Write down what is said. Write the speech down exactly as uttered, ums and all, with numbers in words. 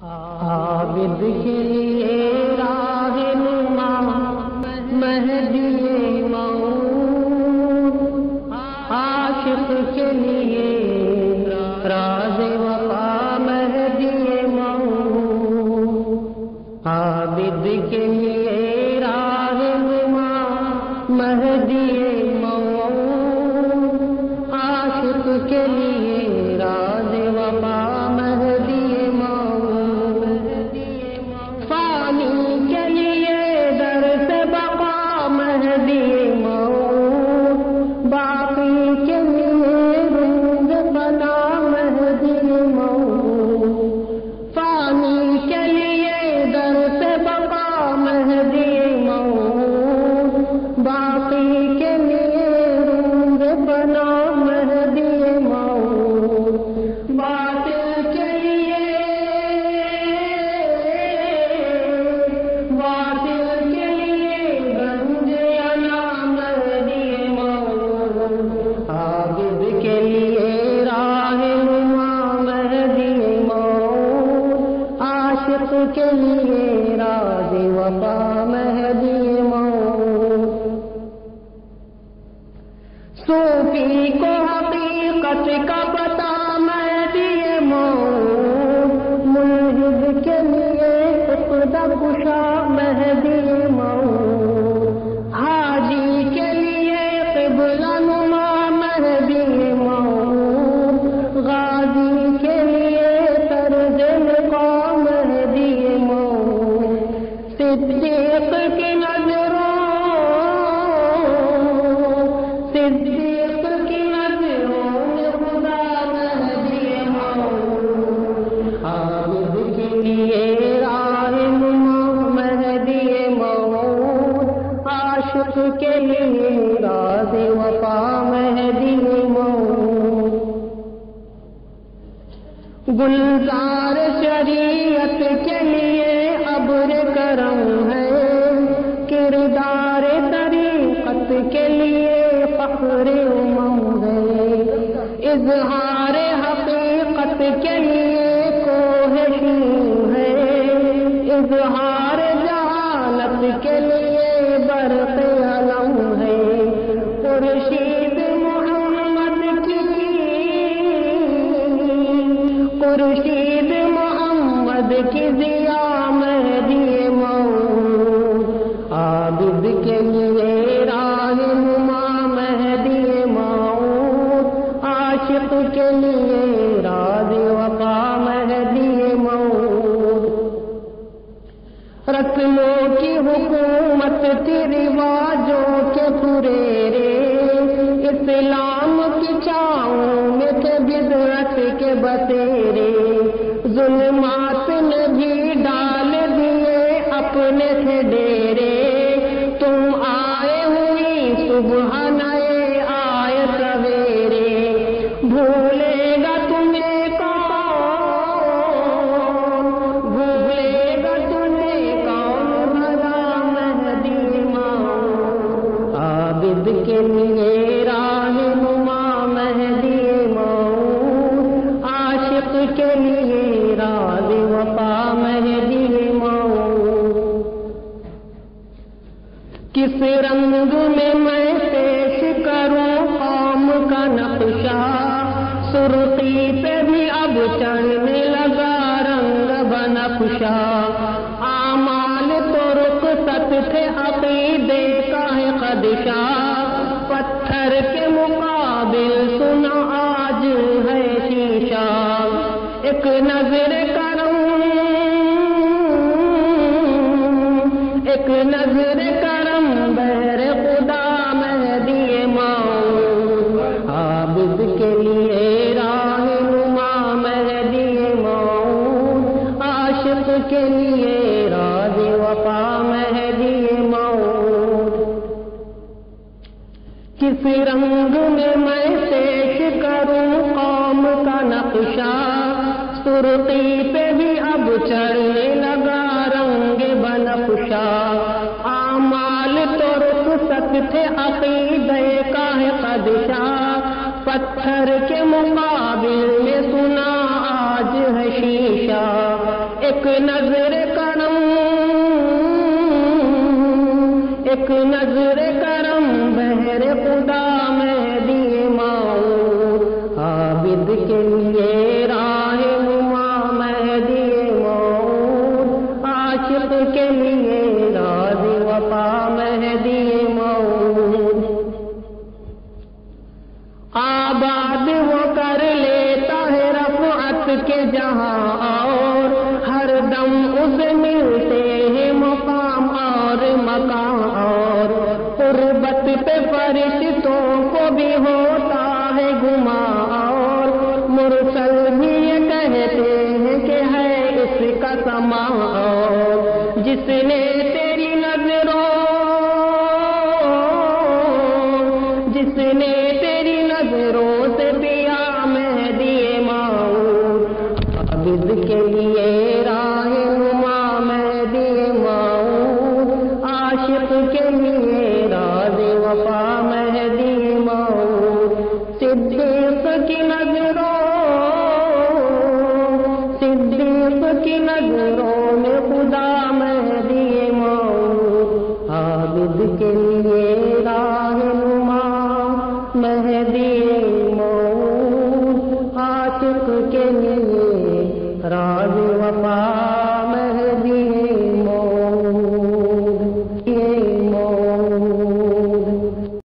عابد کے لیے راہ نما مہدی موعود، عاشق کے لیے راز وفا مہدی موعود، عابد کے لیے راہ نما مہدی موعود، عاشق کے لیے راز وفا مہدی موعود، فانی کے لیے درس بقا مہدی موعود، باقی کے لیے روز فنا مہدی موعود، فانی کے لیے درس بقا مہدی موعود، باقی کے لیے روز فنا مہدی موعود، باطل کے لیے باطل کے لیے گنج انا مہدی موعود، عابد کے لیے راہ نما مہدی موعود، عاشق کے لیے راز وفا مہدی موعود، صوفی کو حقیقت کا پتا مہدی موعود، ملحد کے لیے عقدہ کشا مہدی موعود، حاجی کے لیے قبلہ نما مہدی موعود، غازی کے لیے طرز مقام مہدی موعود، صدیق کی نظروں صدیق کی نظروں میں خدا مہدی موعود، عابد کے لیے راہ نما مہدی موعود، عاشق کے لیے راز وفا مہدی موعود، گلزار شریعت کے لیے ابر کرم ہے، کردار طریقت کے لیے فخر امم ہے، اظہار حقیقت کے لیے کوہ شیوں ہے، اظہار جہالت کے لیے برق علم ہے، خورشید محمد کی خورشید محمد کی ضیا مہدی موعود، عابد کے لیے راہ نما مہدی موعود، عاشق کے لیے راز وفا مہدی موعود، رسموں کی حکومت تھی رواجوں کے پھریرے، اسلام کی چھاؤں میں تھے بدعت کے بسیرے، ظلمات نے بھی ڈال دیے اپنے تھے ڈیرے، تم آئے ہوئی صبح نئے آئے سویرے، بھولے گا تمہیں کون بھولے گا تمہیں کون بھلا مہدی موعود، عابد کے لیے راہ نما مہدی موعود، عاشق کے لیے راز وفا مہدی موعود، کس رنگ میں میں پیش کروں قوم کا نقشہ، سرخی پہ بھی اب چڑھنے لگا رنگ بنفشا، اعمال تو رخصت تھے عقیدے کا ہے خدشہ، پتھر کے مقابل سنا آج ہے شیشہ، ایک نظر کرم ایک نظر کرم بہر خدا مہدی موعود، عابد کے لیے راہ نما مہدی موعود، عاشق کے لیے راز وفا مہدی موعود، کس رنگ میں میں پیش کروں قوم کا نقشہ، سرخی پہ بھی اب چڑھنے لگا رنگ بنفشا، اعمال تو رخصت تھے عقیدے کا ہے خدشہ، پتھر کے مقابل میں سنا آج ہے شیشہ، ایک نظر کرم ایک نظر کرم بہر خدا مہدی موعود، عابد کے لیے راہ نما مہدی موعود، عاشق کے لیے راز وفا مہدی موعود، آباد وہ کر لیتا ہے رفعت کے جہاں اور ہر دم اسے ملتے ہیں مقام اور مقام اور قربت پہ فرشتوں کو بھی ہوتا ہے گما اور مرسل بھی یہ کہتے ہیں کہ ہے اس کا سما اور جس نے تیری نظروں جس نے تیری نظروں سے پیا مہدی موعود، عابد کے لیے راہ نما مہدی موعود، عاشق کے لیے راز وفا مہدی موعود، صدیق کی نظروں صدیق کی نظروں میں خدا مہدی موعود، عابد کے لیے راہ نما مہدی موعود، عاشق کے لیے راز وفا